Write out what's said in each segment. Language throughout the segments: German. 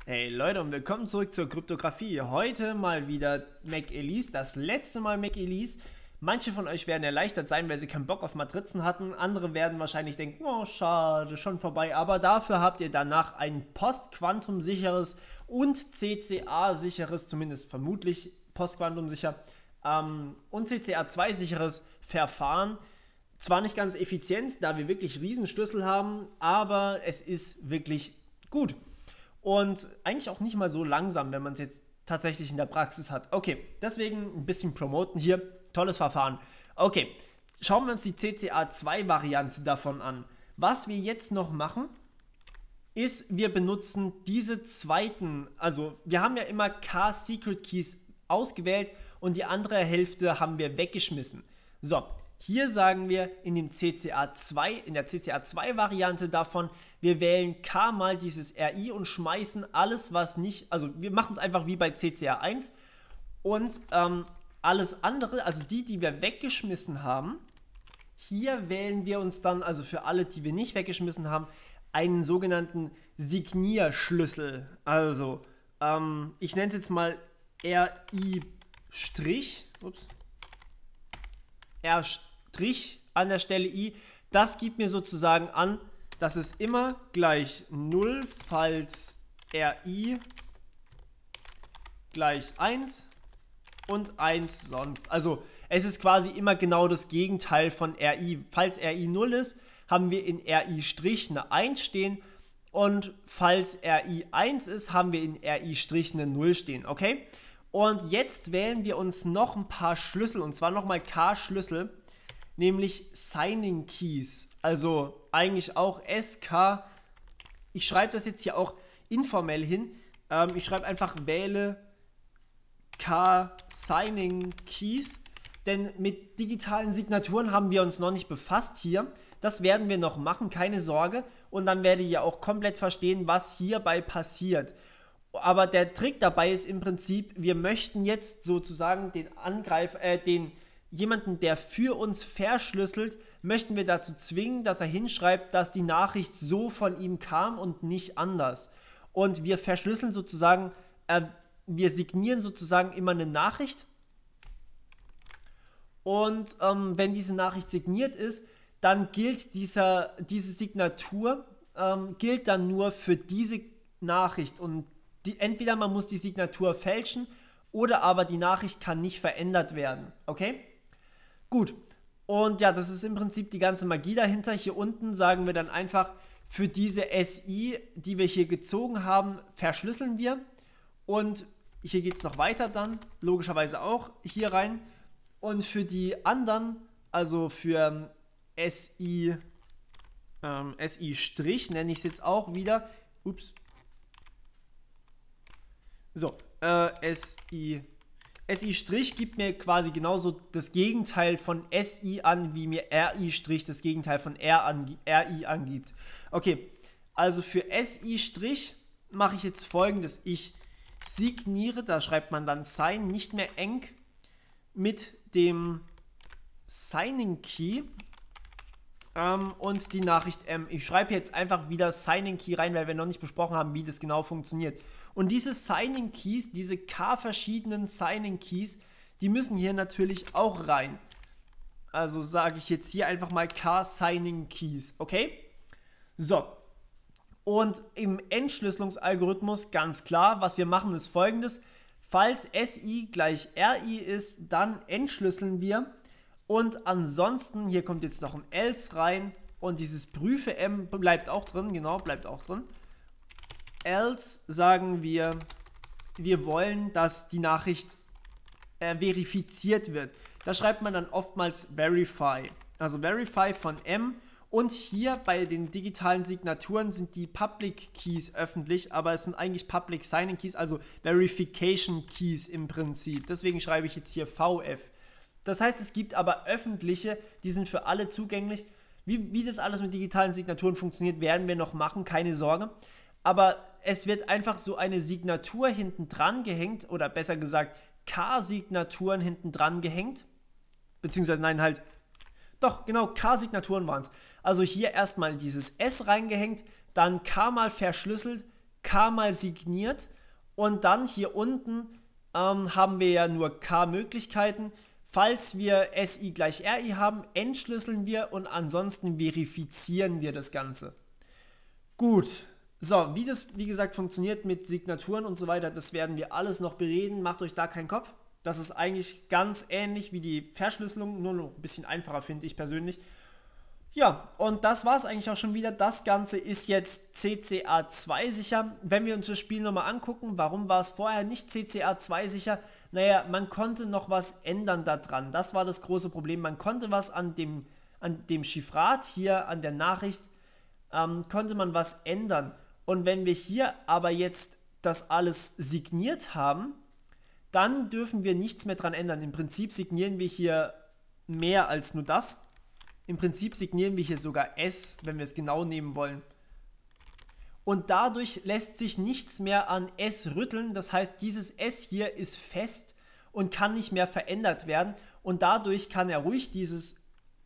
Hey Leute und willkommen zurück zur Kryptographie. Heute mal wieder McEliece, das letzte Mal McEliece. Manche von euch werden erleichtert sein, weil sie keinen Bock auf Matrizen hatten. Andere werden wahrscheinlich denken, oh schade, schon vorbei. Aber dafür habt ihr danach ein postquantumsicheres und CCA-sicheres, zumindest vermutlich postquantumsicher, und CCA2-sicheres Verfahren. Zwar nicht ganz effizient, da wir wirklich Riesenschlüssel haben, aber es ist wirklich gut. Und eigentlich auch nicht mal so langsam, wenn man es jetzt tatsächlich in der Praxis hat. Okay, deswegen ein bisschen promoten hier. Tolles Verfahren. Okay, schauen wir uns die CCA2-Variante davon an. Was wir jetzt noch machen, ist, wir benutzen diese zweiten, also wir haben ja immer K-Secret Keys ausgewählt und die andere Hälfte haben wir weggeschmissen. So. Hier sagen wir in der CCA2-Variante davon, wir wählen K mal dieses RI und schmeißen alles, was nicht, also wir machen es einfach wie bei CCA1 und alles andere, also die wir weggeschmissen haben, hier wählen wir uns dann, also für alle, die wir nicht weggeschmissen haben, einen sogenannten Signierschlüssel. Also, ich nenne es jetzt mal RI', ups, R' an der Stelle I, das gibt mir sozusagen an, dass es immer gleich 0, falls RI gleich 1 und 1 sonst. Also es ist quasi immer genau das Gegenteil von RI. Falls RI 0 ist, haben wir in RI' eine 1 stehen und falls RI 1 ist, haben wir in RI' eine 0 stehen, okay? Und jetzt wählen wir uns noch ein paar Schlüssel, und zwar nochmal K-Schlüssel, nämlich Signing Keys, also eigentlich auch SK. Ich schreibe das jetzt hier auch informell hin. Ich schreibe einfach wähle K Signing Keys, denn mit digitalen Signaturen haben wir uns noch nicht befasst hier. Das werden wir noch machen, keine Sorge. Und dann werdet ihr auch komplett verstehen, was hierbei passiert. Aber der Trick dabei ist im Prinzip, wir möchten jetzt sozusagen jemanden, der für uns verschlüsselt, möchten wir dazu zwingen, dass er hinschreibt, dass die Nachricht so von ihm kam und nicht anders. Und wir verschlüsseln sozusagen, wir signieren sozusagen immer eine Nachricht. Und wenn diese Nachricht signiert ist, dann gilt diese Signatur, gilt dann nur für diese Nachricht. Und entweder man muss die Signatur fälschen oder aber die Nachricht kann nicht verändert werden. Okay? Gut, und ja, das ist im Prinzip die ganze Magie dahinter. Hier unten sagen wir dann einfach, für diese SI, die wir hier gezogen haben, verschlüsseln wir. Und hier geht es noch weiter dann, logischerweise auch hier rein. Und für die anderen, also für SI', nenne ich es jetzt auch wieder. Ups. So, SI' gibt mir quasi genauso das Gegenteil von SI an, wie mir RI' das Gegenteil von RI angibt. Okay, also für SI' mache ich jetzt Folgendes. Ich signiere, da schreibt man dann Sign, nicht mehr eng, mit dem Signing Key und die Nachricht M. Ich schreibe jetzt einfach wieder Signing Key rein, weil wir noch nicht besprochen haben, wie das genau funktioniert. Und diese Signing Keys, diese K verschiedenen Signing Keys, die müssen hier natürlich auch rein. Also sage ich jetzt hier einfach mal K Signing Keys, okay? So, und im Entschlüsselungsalgorithmus ganz klar, was wir machen ist folgendes. Falls SI gleich RI ist, dann entschlüsseln wir. Und ansonsten, hier kommt jetzt noch ein else rein und dieses prüfe M bleibt auch drin, genau, bleibt auch drin. Else sagen wir, wir wollen, dass die Nachricht verifiziert wird. Da schreibt man dann oftmals Verify. Also Verify von M. Und hier bei den digitalen Signaturen sind die Public Keys öffentlich, aber es sind eigentlich Public Signing Keys, also Verification Keys im Prinzip. Deswegen schreibe ich jetzt hier VF. Das heißt, es gibt aber öffentliche, die sind für alle zugänglich. Wie das alles mit digitalen Signaturen funktioniert, werden wir noch machen, keine Sorge. Aber es wird einfach so eine Signatur hinten dran gehängt, oder besser gesagt K-Signaturen hinten dran gehängt. Beziehungsweise nein, halt, doch, genau, K-Signaturen waren es. Also hier erstmal dieses S reingehängt, dann K mal verschlüsselt, K mal signiert und dann hier unten haben wir ja nur K Möglichkeiten. Falls wir SI gleich RI haben, entschlüsseln wir und ansonsten verifizieren wir das Ganze. Gut, so, wie das wie gesagt funktioniert mit Signaturen und so weiter, das werden wir alles noch bereden, macht euch da keinen Kopf. Das ist eigentlich ganz ähnlich wie die Verschlüsselung, nur noch ein bisschen einfacher, finde ich persönlich. Ja, und das war es eigentlich auch schon wieder. Das Ganze ist jetzt CCA2 sicher. Wenn wir uns das Spiel nochmal angucken, warum war es vorher nicht CCA2 sicher? Naja, man konnte noch was ändern daran. Das war das große Problem. Man konnte was an dem Chiffrat hier, an der Nachricht, konnte man was ändern. Und wenn wir hier aber jetzt das alles signiert haben, dann dürfen wir nichts mehr dran ändern. Im Prinzip signieren wir hier mehr als nur das. Im Prinzip signieren wir hier sogar S, wenn wir es genau nehmen wollen. Und dadurch lässt sich nichts mehr an S rütteln. Das heißt, dieses S hier ist fest und kann nicht mehr verändert werden. Und dadurch kann er ruhig dieses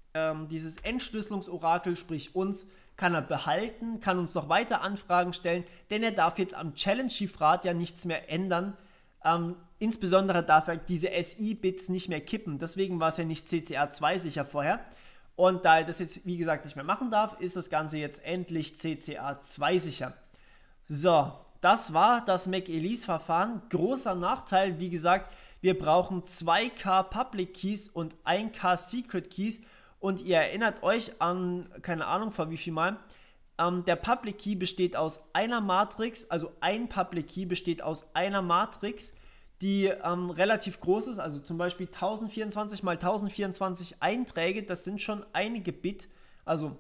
Entschlüsselungsorakel, sprich uns, kann er behalten, kann uns noch weiter Anfragen stellen, denn er darf jetzt am Challenge-Chiffrat ja nichts mehr ändern. Insbesondere darf er diese SI-Bits nicht mehr kippen. Deswegen war es ja nicht CCA2 sicher vorher. Und da er das jetzt, wie gesagt, nicht mehr machen darf, ist das Ganze jetzt endlich CCA2 sicher. So, das war das McEliece-Verfahren. Großer Nachteil, wie gesagt, wir brauchen 2K Public Keys und 1K Secret Keys. Und ihr erinnert euch an, keine Ahnung vor wie viel Mal, der Public Key besteht aus einer Matrix, also ein Public Key besteht aus einer Matrix, die relativ groß ist, also zum Beispiel 1024 mal 1024 Einträge, das sind schon einige Bit, also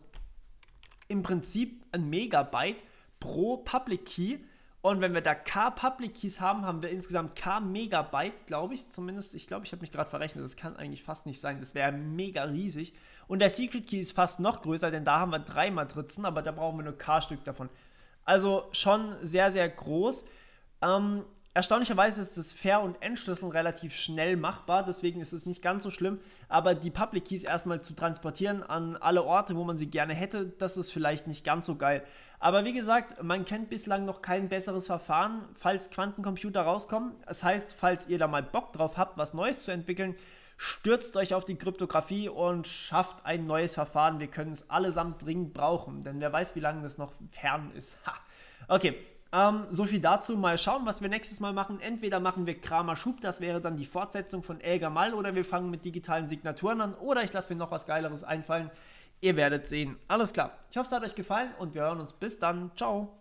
im Prinzip ein Megabyte pro Public Key. Und wenn wir da K Public Keys haben, haben wir insgesamt K Megabyte, glaube ich, zumindest, ich glaube, ich habe mich gerade verrechnet, das kann eigentlich fast nicht sein, das wäre mega riesig. Und der Secret Key ist fast noch größer, denn da haben wir 3 Matrizen, aber da brauchen wir nur K-Stück davon. Also schon sehr, sehr groß. Erstaunlicherweise ist das Ver- und Entschlüsseln relativ schnell machbar, deswegen ist es nicht ganz so schlimm, aber die Public Keys erstmal zu transportieren an alle Orte, wo man sie gerne hätte, das ist vielleicht nicht ganz so geil. Aber wie gesagt, man kennt bislang noch kein besseres Verfahren, falls Quantencomputer rauskommen. Das heißt, falls ihr da mal Bock drauf habt, was Neues zu entwickeln, stürzt euch auf die Kryptographie und schafft ein neues Verfahren. Wir können es allesamt dringend brauchen, denn wer weiß, wie lange das noch fern ist. Ha. Okay. So viel dazu. Mal schauen, was wir nächstes Mal machen. Entweder machen wir Kramer-Schub, das wäre dann die Fortsetzung von Elgamal, oder wir fangen mit digitalen Signaturen an, oder ich lasse mir noch was Geileres einfallen. Ihr werdet sehen. Alles klar. Ich hoffe, es hat euch gefallen und wir hören uns. Bis dann. Ciao.